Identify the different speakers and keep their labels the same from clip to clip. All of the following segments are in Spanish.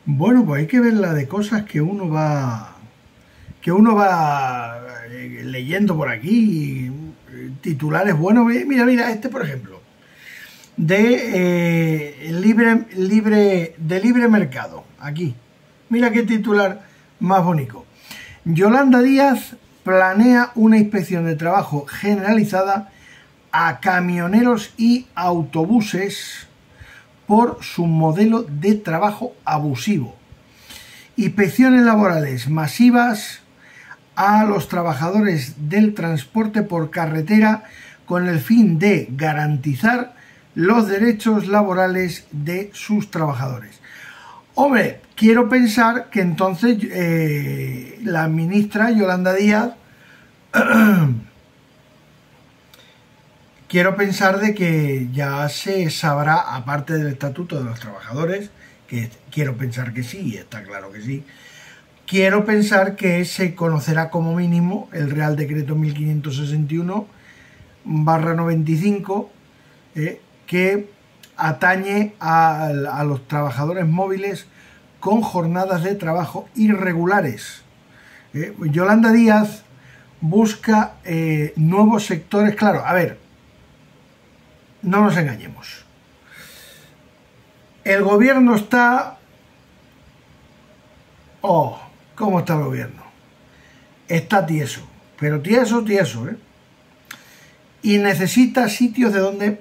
Speaker 1: Bueno, pues hay que ver la de cosas que uno va leyendo por aquí, titulares buenos. Mira, este por ejemplo, de libre mercado, aquí. Mira qué titular más bonito. Yolanda Díaz planea una inspección de trabajo generalizada a camioneros y autobuses por su modelo de trabajo abusivo. Inspecciones laborales masivas a los trabajadores del transporte por carretera con el fin de garantizar los derechos laborales de sus trabajadores. Hombre, quiero pensar que entonces la ministra Yolanda Díaz quiero pensar de que ya se sabrá, aparte del Estatuto de los Trabajadores, que quiero pensar que sí, está claro que sí, quiero pensar que se conocerá como mínimo el Real Decreto 1561/95, que atañe a los trabajadores móviles con jornadas de trabajo irregulares. Yolanda Díaz busca nuevos sectores. Claro, a ver, no nos engañemos. El gobierno está... Oh, ¿cómo está el gobierno? Está tieso, pero tieso, ¿eh? Y necesita sitios de donde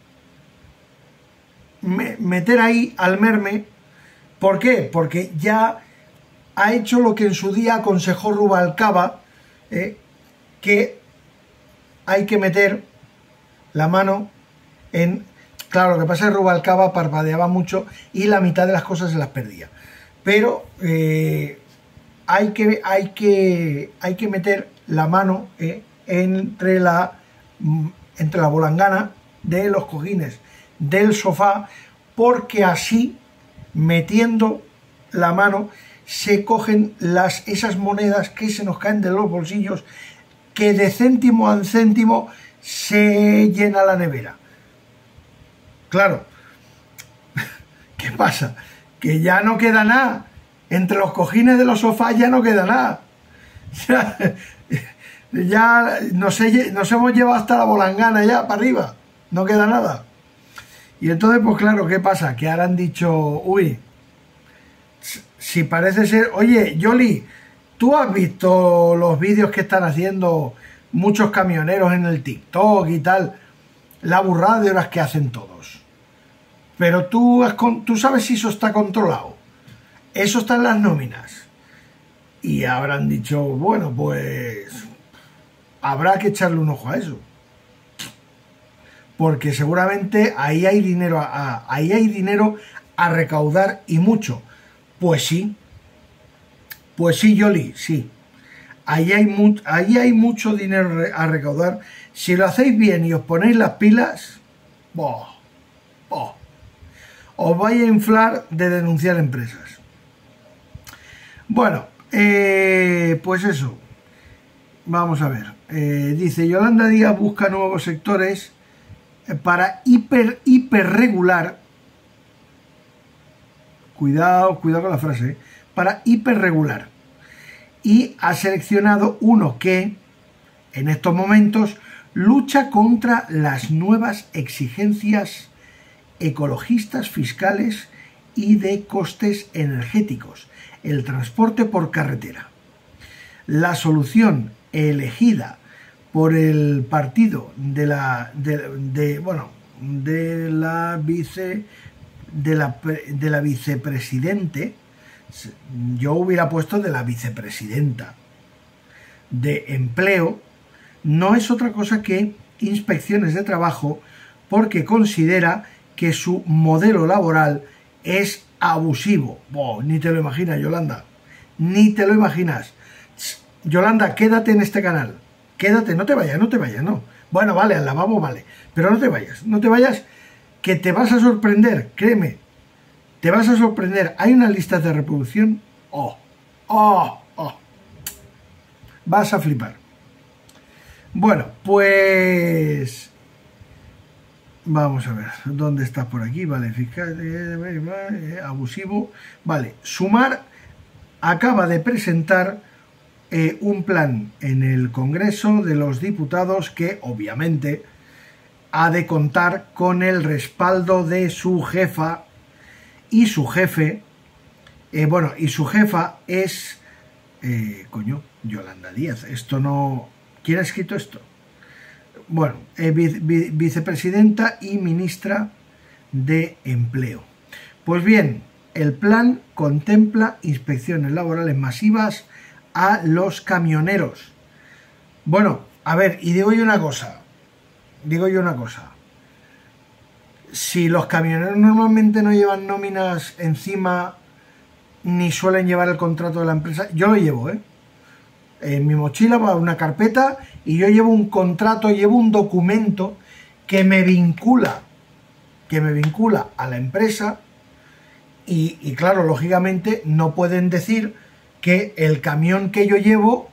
Speaker 1: meter ahí al merme. ¿Por qué? Porque ya ha hecho lo que en su día aconsejó Rubalcaba, que hay que meter la mano en... Claro, lo que pasa es que Rubalcaba parpadeaba mucho y la mitad de las cosas se las perdía. Pero hay que meter la mano entre la bolangana de los cojines del sofá, porque así, metiendo la mano, se cogen esas monedas que se nos caen de los bolsillos, que de céntimo a céntimo se llena la nevera. Claro, ¿qué pasa? Que ya no queda nada. Entre los cojines de los sofás ya no queda nada. Ya nos hemos llevado hasta la bolangana ya para arriba. No queda nada. Y entonces, pues claro, ¿qué pasa? Que ahora han dicho, uy, si parece ser... Oye, Yoli, ¿tú has visto los vídeos que están haciendo muchos camioneros en el TikTok y tal? La burrada de horas que hacen todos. Pero tú sabes si eso está controlado. Eso está en las nóminas. Y habrán dicho, bueno, pues habrá que echarle un ojo a eso. Porque seguramente ahí hay dinero a recaudar, y mucho. Pues sí, Yoli, sí. Ahí hay mucho dinero a recaudar. Si lo hacéis bien y os ponéis las pilas, os vais a inflar de denunciar empresas. Bueno, pues eso. Vamos a ver. Dice, Yolanda Díaz busca nuevos sectores para hiperregular. Cuidado con la frase. Para hiperregular. Y ha seleccionado uno que, en estos momentos, lucha contra las nuevas exigencias ecologistas, fiscales y de costes energéticos, el transporte por carretera. La solución elegida por el partido de la vicepresidente, yo hubiera puesto de la vicepresidenta de empleo, no es otra cosa que inspecciones de trabajo, porque considera que su modelo laboral es abusivo. Ni te lo imaginas, Yolanda. Ni te lo imaginas. Yolanda, quédate en este canal. Quédate, no te vayas, no. Bueno, vale, al lavabo vale. Pero no te vayas, que te vas a sorprender, créeme. Te vas a sorprender. Hay una lista de reproducción. Vas a flipar. Bueno, pues Vamos a ver, ¿dónde estás por aquí? Vale, fiscal, abusivo. Vale, Sumar acaba de presentar un plan en el Congreso de los Diputados que obviamente ha de contar con el respaldo de su jefa y su jefe. Y su jefa es Yolanda Díaz. Esto no... ¿Quién ha escrito esto? Bueno, vicepresidenta y ministra de Empleo. Pues bien, el plan contempla inspecciones laborales masivas a los camioneros. Bueno, a ver, y digo yo una cosa. Si los camioneros normalmente no llevan nóminas encima ni suelen llevar el contrato de la empresa, yo lo llevo, en mi mochila va una carpeta y yo llevo un contrato, llevo un documento que me vincula a la empresa y claro, lógicamente no pueden decir que el camión que yo llevo,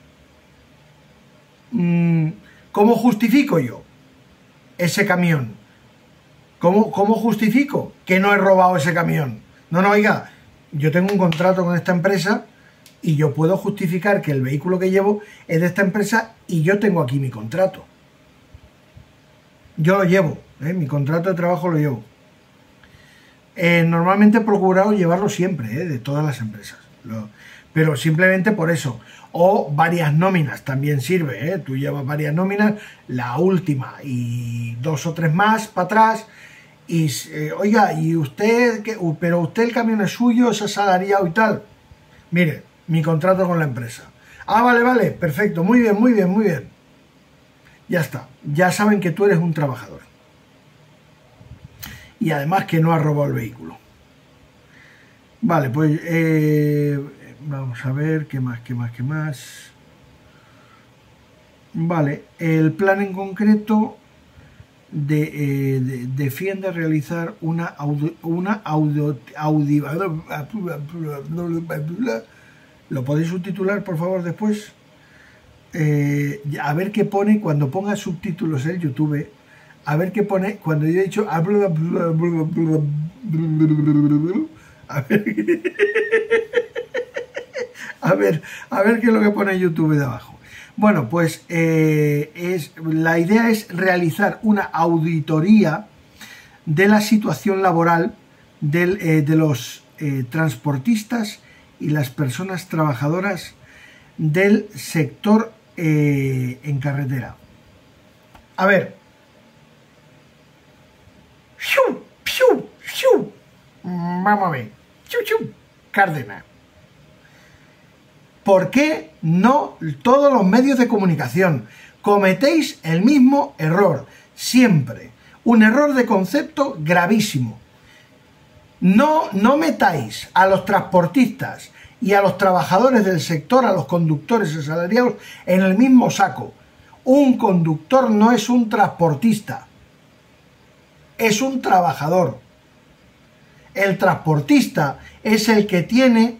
Speaker 1: ¿cómo justifico yo ese camión? ¿Cómo justifico que no he robado ese camión? No, oiga, yo tengo un contrato con esta empresa y yo puedo justificar que el vehículo que llevo es de esta empresa y yo tengo aquí mi contrato. Yo lo llevo, mi contrato de trabajo lo llevo. Normalmente he procurado llevarlo siempre, de todas las empresas. Pero simplemente por eso. O varias nóminas también sirve, Tú llevas varias nóminas, la última y 2 o 3 más para atrás. Y oiga, ¿y usted pero usted el camión es suyo, es asalariado y tal? Mire, mi contrato con la empresa. Ah, vale, perfecto, muy bien. Ya está, ya saben que tú eres un trabajador. Y además que no has robado el vehículo. Vale, pues vamos a ver, ¿qué más? Vale, el plan en concreto defiende realizar ¿Lo podéis subtitular, por favor, después? A ver qué pone cuando ponga subtítulos en YouTube. A ver qué pone cuando yo he dicho... A ver, a ver qué es lo que pone YouTube de abajo. Bueno, pues la idea es realizar una auditoría de la situación laboral de los transportistas y las personas trabajadoras del sector en carretera. A ver. Vamos a ver. Cárdenas. ¿Por qué no todos los medios de comunicación cometéis el mismo error? Siempre. Un error de concepto gravísimo. No metáis a los transportistas y a los trabajadores del sector, a los conductores asalariados, en el mismo saco. Un conductor no es un transportista, es un trabajador. El transportista es el que tiene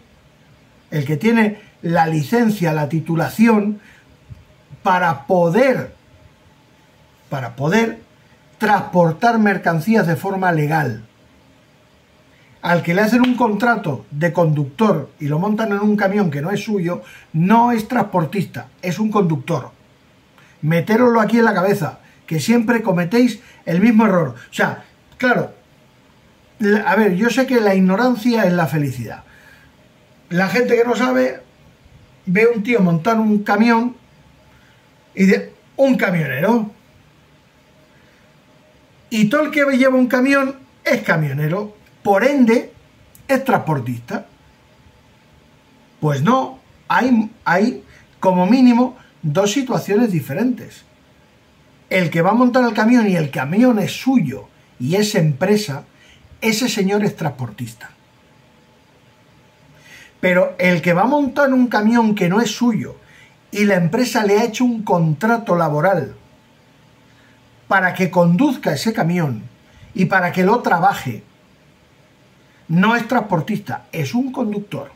Speaker 1: la licencia, la titulación para poder transportar mercancías de forma legal. Al que le hacen un contrato de conductor y lo montan en un camión que no es suyo, no es transportista, es un conductor. Metéroslo aquí en la cabeza, que siempre cometéis el mismo error. O sea, claro, a ver, yo sé que la ignorancia es la felicidad. La gente que no sabe ve un tío montar un camión y dice, un camionero. Y todo el que lleva un camión es camionero. Por ende, es transportista. Pues no, hay como mínimo 2 situaciones diferentes. El que va a montar el camión y el camión es suyo y es empresa, ese señor es transportista. Pero el que va a montar un camión que no es suyo y la empresa le ha hecho un contrato laboral para que conduzca ese camión y para que lo trabaje, no es transportista, es un conductor.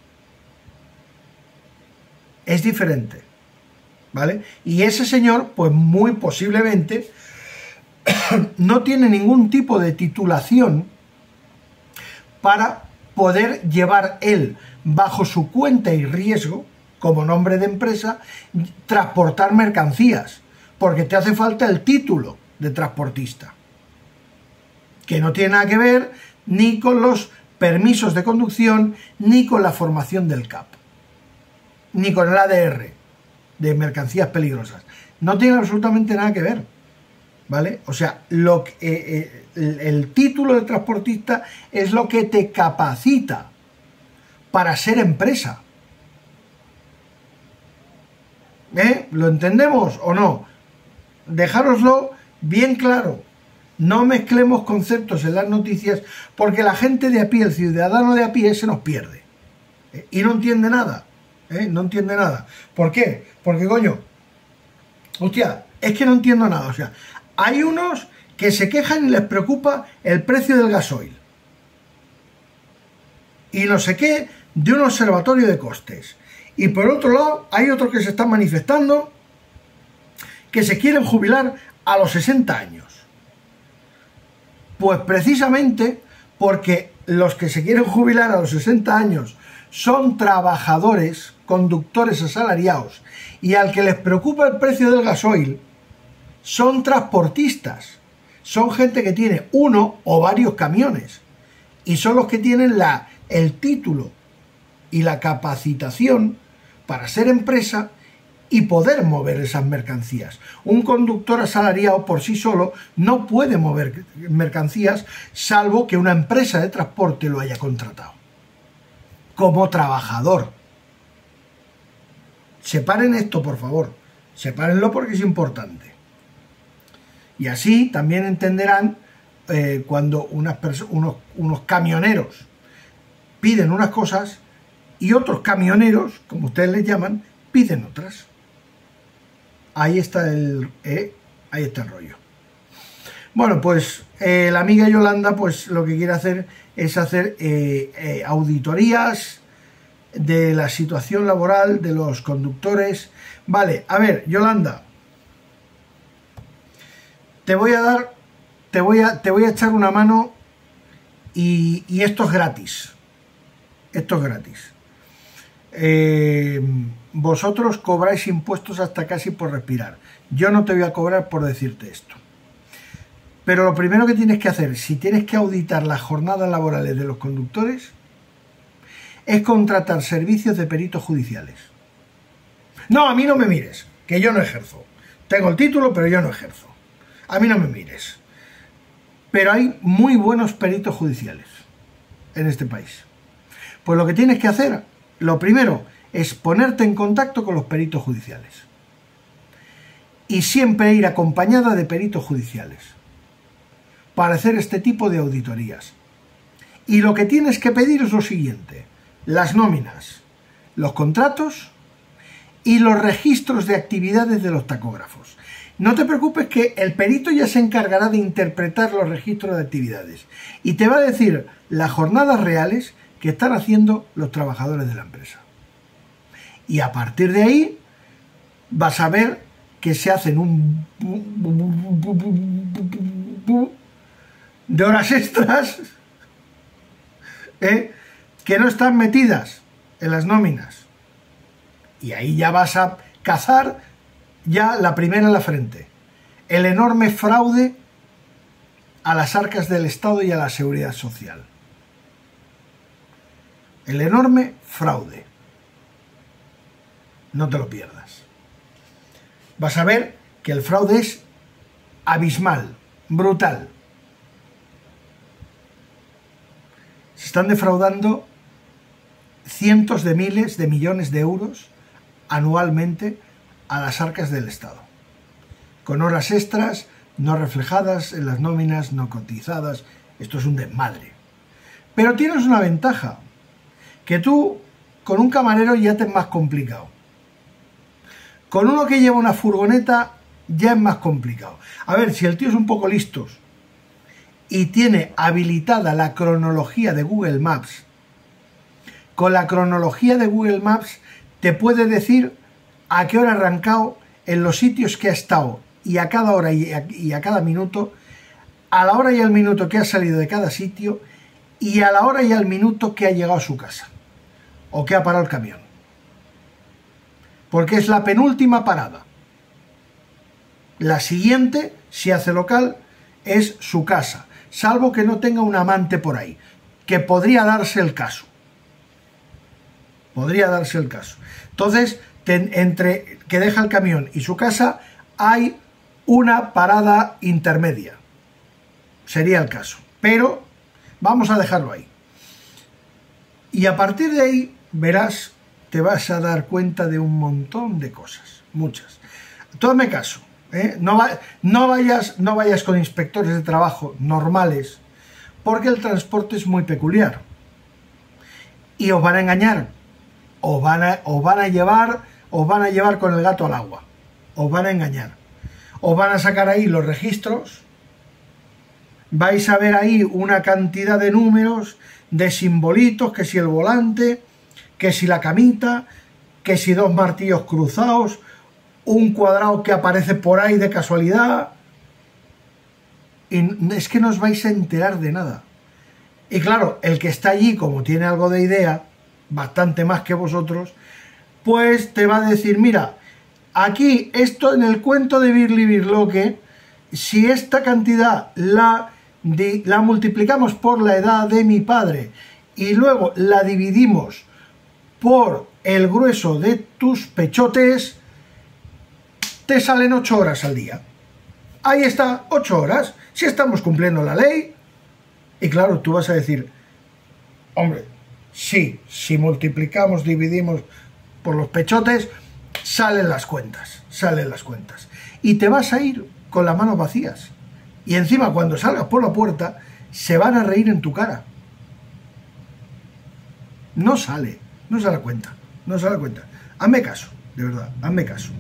Speaker 1: Es diferente, ¿vale? Y ese señor, pues muy posiblemente no tiene ningún tipo de titulación para poder llevar él, bajo su cuenta y riesgo, como nombre de empresa, transportar mercancías, porque te hace falta el título de transportista, que no tiene nada que ver ni con los permisos de conducción, ni con la formación del CAP, ni con el ADR de mercancías peligrosas. No tiene absolutamente nada que ver, ¿vale? O sea, el título de transportista es lo que te capacita para ser empresa. ¿Lo entendemos o no? Dejároslo bien claro. No mezclemos conceptos en las noticias, porque la gente de a pie, el ciudadano de a pie, se nos pierde. Y no entiende nada. No entiende nada. ¿Por qué? Porque, coño, hostia, es que no entiendo nada. O sea, hay unos que se quejan y les preocupa el precio del gasoil. Y no sé qué, de un observatorio de costes. Y por otro lado, hay otros que se están manifestando que se quieren jubilar a los 60 años. Pues precisamente porque los que se quieren jubilar a los 60 años son trabajadores, conductores asalariados, y al que les preocupa el precio del gasoil son transportistas, son gente que tiene uno o varios camiones, y son los que tienen el título y la capacitación para ser empresa y poder mover esas mercancías. Un conductor asalariado por sí solo no puede mover mercancías, salvo que una empresa de transporte lo haya contratado como trabajador. Separen esto, por favor. Sepárenlo porque es importante. Y así también entenderán cuando unos camioneros piden unas cosas y otros camioneros, como ustedes les llaman, piden otras. Ahí está el rollo. Bueno, pues la amiga Yolanda, pues lo que quiere hacer es hacer auditorías de la situación laboral de los conductores. Vale, a ver, Yolanda, te voy a echar una mano y esto es gratis. Esto es gratis. Vosotros cobráis impuestos hasta casi por respirar. Yo no te voy a cobrar por decirte esto. Pero lo primero que tienes que hacer, si tienes que auditar las jornadas laborales de los conductores, es contratar servicios de peritos judiciales. No, a mí no me mires, que yo no ejerzo. Tengo el título, pero yo no ejerzo. A mí no me mires. Pero hay muy buenos peritos judiciales en este país. Pues lo que tienes que hacer, lo primero, es ponerte en contacto con los peritos judiciales. Y siempre ir acompañada de peritos judiciales para hacer este tipo de auditorías. Y lo que tienes que pedir es lo siguiente: las nóminas, los contratos y los registros de actividades de los tacógrafos. No te preocupes, que el perito ya se encargará de interpretar los registros de actividades y te va a decir las jornadas reales que están haciendo los trabajadores de la empresa. Y a partir de ahí vas a ver que se hacen de horas extras que no están metidas en las nóminas. Y ahí ya vas a cazar ya la primera en la frente: el enorme fraude a las arcas del Estado y a la seguridad social. El enorme fraude. No te lo pierdas. Vas a ver que el fraude es abismal, brutal. Se están defraudando cientos de miles de millones de euros anualmente a las arcas del Estado, con horas extras no reflejadas en las nóminas, no cotizadas. Esto es un desmadre. Pero tienes una ventaja, que tú con un camarero ya te es más complicado. Con uno que lleva una furgoneta ya es más complicado. A ver, si el tío es un poco listo y tiene habilitada la cronología de Google Maps, con la cronología de Google Maps te puede decir a qué hora ha arrancado, en los sitios que ha estado, y a cada hora y a cada minuto, a la hora y al minuto que ha salido de cada sitio y a la hora y al minuto que ha llegado a su casa o que ha parado el camión. Porque es la penúltima parada. La siguiente, si hace local, es su casa, salvo que no tenga un amante por ahí, que podría darse el caso. Podría darse el caso. Entonces, entre que deja el camión y su casa hay una parada intermedia. Sería el caso. Pero vamos a dejarlo ahí. Y a partir de ahí, verás, te vas a dar cuenta de un montón de cosas. Muchas. Tú hazme caso. No vayas con inspectores de trabajo normales, porque el transporte es muy peculiar. Y os van a engañar. Os van a llevar con el gato al agua. Os van a engañar. Os van a sacar ahí los registros. Vais a ver ahí una cantidad de números, de simbolitos, que si el volante, que si la camita, que si 2 martillos cruzados, un cuadrado que aparece por ahí de casualidad. Y es que no os vais a enterar de nada. Y claro, el que está allí, como tiene algo de idea, bastante más que vosotros, pues te va a decir, mira, aquí esto en el cuento de Birli Birloque, si esta cantidad la multiplicamos por la edad de mi padre y luego la dividimos por el grueso de tus pechotes, te salen 8 horas al día. Ahí está, 8 horas, si estamos cumpliendo la ley. Y claro, tú vas a decir, hombre, sí, si multiplicamos, dividimos por los pechotes, salen las cuentas, y te vas a ir con las manos vacías, y encima cuando salgas por la puerta se van a reír en tu cara. No se da cuenta. Hazme caso, de verdad, hazme caso.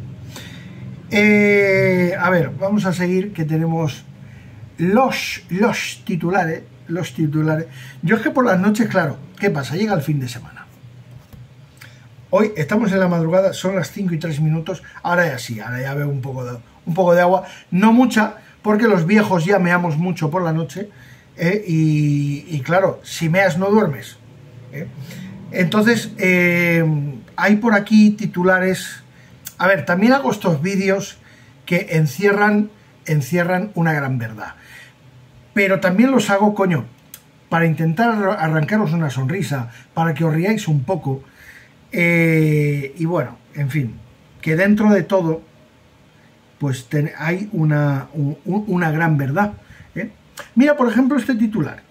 Speaker 1: A ver, vamos a seguir, que tenemos los titulares. Yo es que por las noches, claro, ¿qué pasa? Llega el fin de semana. Hoy estamos en la madrugada, son las 5:03, ahora ya sí, ahora ya veo un poco de agua, no mucha, porque los viejos ya meamos mucho por la noche, y claro, si meas no duermes. Entonces, hay por aquí titulares. A ver, también hago estos vídeos que encierran una gran verdad. Pero también los hago, coño, para intentar arrancaros una sonrisa, para que os riáis un poco. Y bueno, en fin, que dentro de todo, pues hay una gran verdad. Mira, por ejemplo, este titular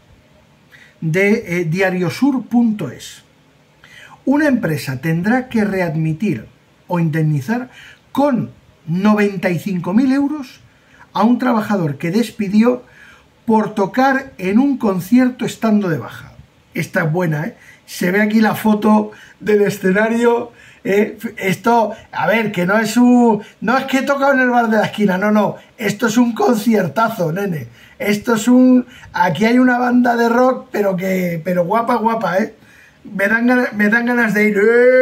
Speaker 1: de diariosur.es. Una empresa tendrá que readmitir o indemnizar con 95.000 euros a un trabajador que despidió por tocar en un concierto estando de baja. Esta es buena, ¿eh? Se ve aquí la foto del escenario. Esto, a ver, que no es que he tocado en el bar de la esquina, no, esto es un conciertazo, nene. Esto es aquí hay una banda de rock, pero guapa, ¿eh? Me dan ganas de ir.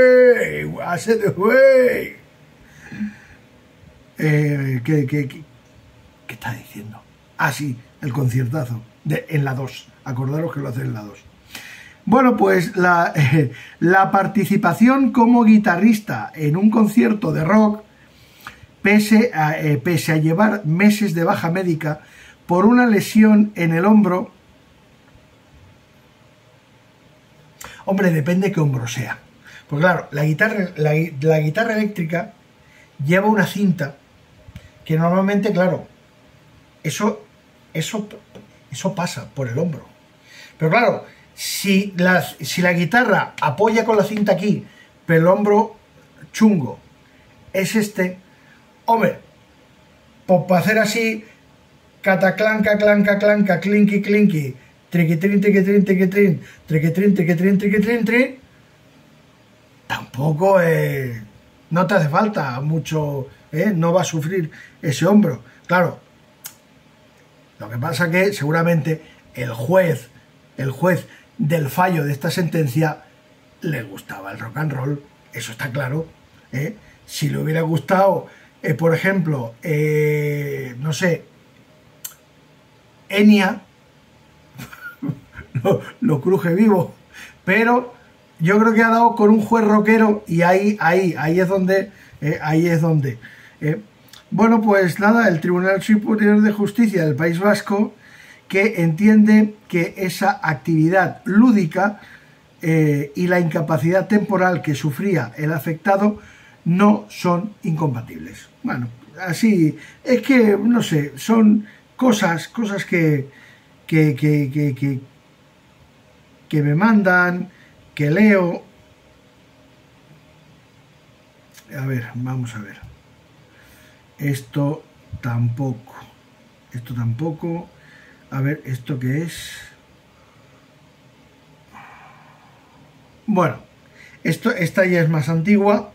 Speaker 1: ¿Qué está diciendo? Ah, sí, el conciertazo en la 2. Acordaros que lo hacen en la 2. Bueno, pues la participación como guitarrista en un concierto de rock, pese a llevar meses de baja médica por una lesión en el hombro. Hombre, depende qué hombro sea. Pues claro, la guitarra eléctrica lleva una cinta que normalmente, claro, eso pasa por el hombro. Pero claro, si la guitarra apoya con la cinta aquí, pero el hombro chungo es hombre, pues para hacer así, cataclanca, clanca, clinky, triquitrin, triquitrin, tampoco no te hace falta mucho, no va a sufrir ese hombro. Claro, lo que pasa que seguramente el juez del fallo de esta sentencia le gustaba el rock and roll, eso está claro. Si le hubiera gustado, por ejemplo, no sé, Enya lo cruje vivo, pero yo creo que ha dado con un juez rockero y ahí es donde, bueno, pues nada, el Tribunal Superior de Justicia del País Vasco, que entiende que esa actividad lúdica y la incapacidad temporal que sufría el afectado no son incompatibles. Bueno, así, es que, no sé, son cosas que me mandan, que leo. A ver, vamos a ver. Esto tampoco. A ver, ¿esto qué es? Bueno, esta ya es más antigua,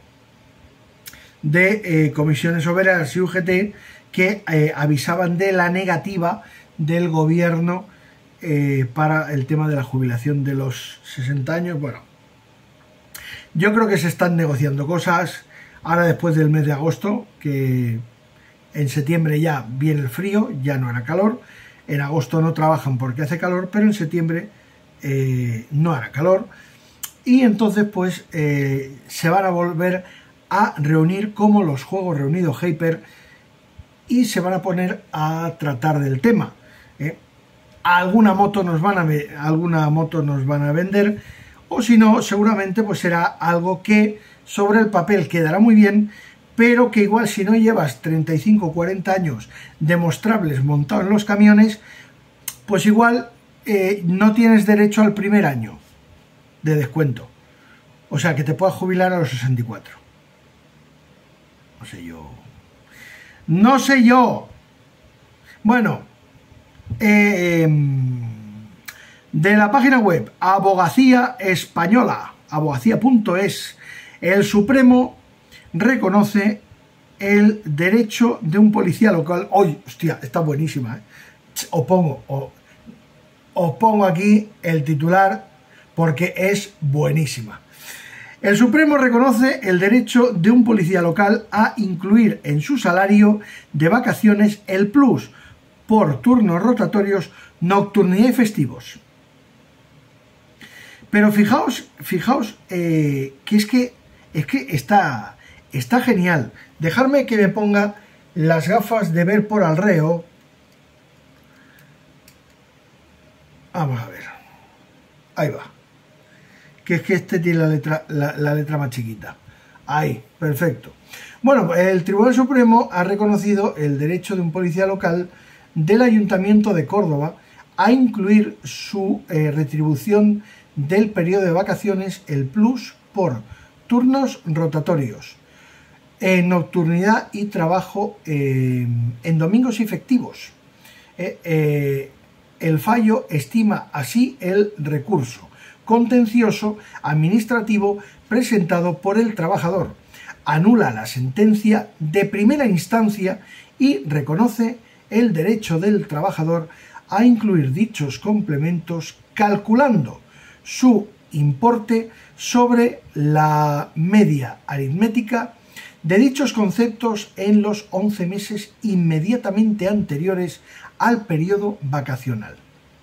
Speaker 1: de Comisiones Obreras y UGT, que avisaban de la negativa del gobierno para el tema de la jubilación de los 60 años. Bueno, yo creo que se están negociando cosas ahora después del mes de agosto, que en septiembre ya viene el frío, ya no hará calor. En agosto no trabajan porque hace calor, pero en septiembre no hará calor. Y entonces pues se van a volver a reunir como los Juegos Reunidos Hyper y se van a poner a tratar del tema. Alguna moto nos van a vender, o si no, seguramente pues será algo que sobre el papel quedará muy bien, pero que igual si no llevas 35 o 40 años demostrables montado en los camiones, pues igual no tienes derecho al primer año de descuento. O sea, que te puedas jubilar a los 64. No sé yo. Bueno, de la página web Abogacía Española, abogacía.es, el Supremo reconoce el derecho de un policía local. ¡Uy! Hostia, está buenísima, ¿eh? Os pongo aquí el titular porque es buenísima. El Supremo reconoce el derecho de un policía local a incluir en su salario de vacaciones el plus por turnos rotatorios, nocturnidad y festivos. Pero fijaos que es que está genial. Dejadme que me ponga las gafas de ver por al reo. Vamos a ver. Ahí va. Que es que este tiene la letra más chiquita. Ahí, perfecto. Bueno, el Tribunal Supremo ha reconocido el derecho de un policía local del Ayuntamiento de Córdoba a incluir su retribución del periodo de vacaciones, el plus, por turnos rotatorios, nocturnidad y trabajo en domingos y festivos. El fallo estima así el recurso contencioso administrativo presentado por el trabajador, anula la sentencia de primera instancia y reconoce el derecho del trabajador a incluir dichos complementos calculando su importe sobre la media aritmética de dichos conceptos en los 11 meses inmediatamente anteriores al periodo vacacional.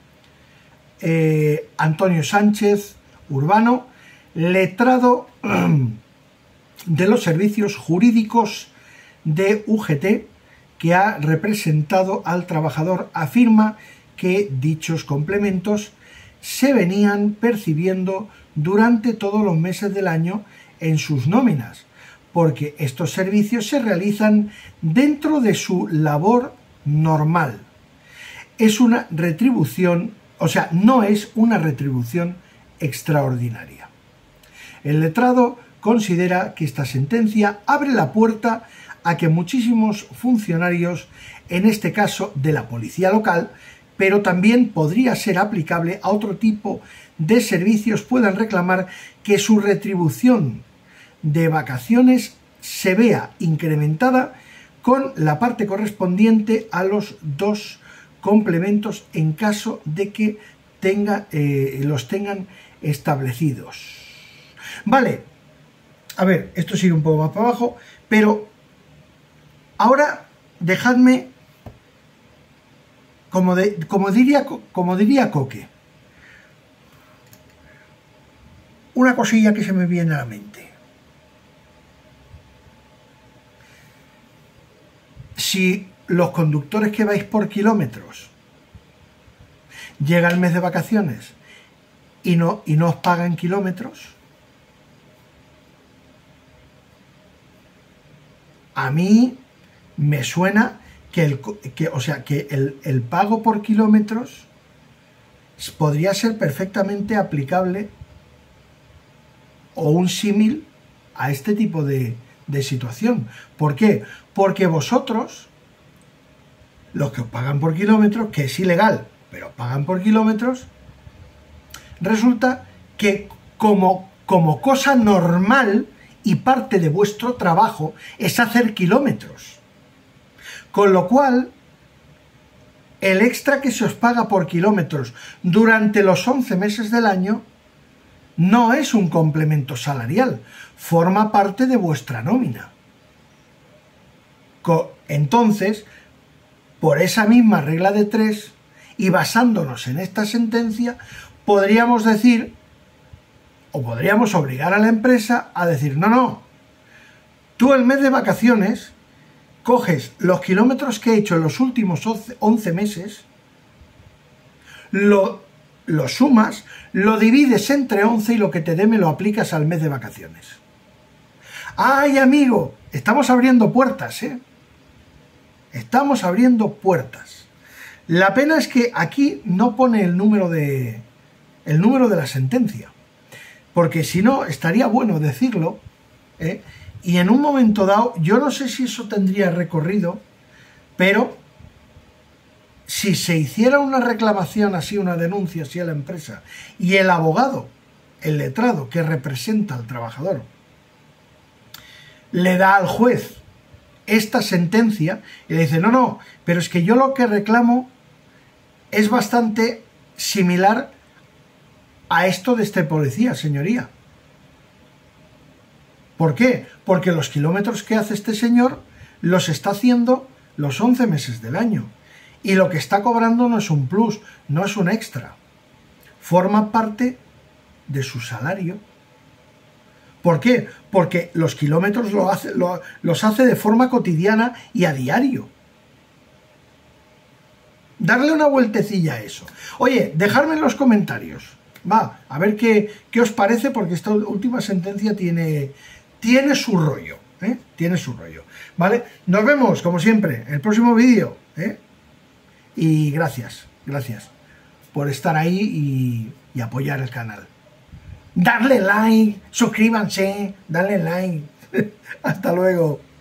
Speaker 1: Antonio Sánchez Urbano, letrado de los servicios jurídicos de UGT, que ha representado al trabajador, afirma que dichos complementos se venían percibiendo durante todos los meses del año en sus nóminas, porque estos servicios se realizan dentro de su labor normal. Es una retribución, o sea, no es una retribución extraordinaria. El letrado considera que esta sentencia abre la puerta a que muchísimos funcionarios, en este caso de la policía local, pero también podría ser aplicable a otro tipo de servicios, puedan reclamar que su retribución de vacaciones se vea incrementada con la parte correspondiente a los dos complementos en caso de que los tengan establecidos. Vale, a ver, esto sigue un poco más para abajo, pero ahora dejadme como diría Coque, una cosilla que se me viene a la mente. Si los conductores que vais por kilómetros llega el mes de vacaciones y no os pagan kilómetros, a mí me suena que el pago por kilómetros podría ser perfectamente aplicable o un símil a este tipo de situación. ¿Por qué? Porque vosotros, los que os pagan por kilómetros, que es ilegal, pero pagan por kilómetros, resulta que como cosa normal y parte de vuestro trabajo es hacer kilómetros. Con lo cual, el extra que se os paga por kilómetros durante los 11 meses del año no es un complemento salarial, forma parte de vuestra nómina. Entonces, por esa misma regla de 3 y basándonos en esta sentencia, podríamos decir, o podríamos obligar a la empresa a decir, no, tú el mes de vacaciones coges los kilómetros que he hecho en los últimos 11 meses, lo sumas, lo divides entre 11 y lo que te dé me lo aplicas al mes de vacaciones. ¡Ay, amigo! Estamos abriendo puertas, ¿eh? Estamos abriendo puertas. La pena es que aquí no pone el número de la sentencia, porque si no, estaría bueno decirlo, ¿eh? Y en un momento dado, yo no sé si eso tendría recorrido, pero si se hiciera una reclamación así, una denuncia así a la empresa, y el abogado, el letrado que representa al trabajador, le da al juez esta sentencia y le dice, no, pero es que yo lo que reclamo es bastante similar a esto de este policía, señoría. ¿Por qué? Porque los kilómetros que hace este señor los está haciendo los 11 meses del año. Y lo que está cobrando no es un plus, no es un extra. Forma parte de su salario. ¿Por qué? Porque los kilómetros los hace de forma cotidiana y a diario. Darle una vueltecilla a eso. Oye, dejadme en los comentarios. A ver qué os parece, porque esta última sentencia tiene su rollo, ¿eh? Tiene su rollo. ¿Vale? Nos vemos, como siempre, en el próximo vídeo, ¿eh? Y gracias por estar ahí y apoyar el canal. Darle like, suscríbanse, dale like. Hasta luego.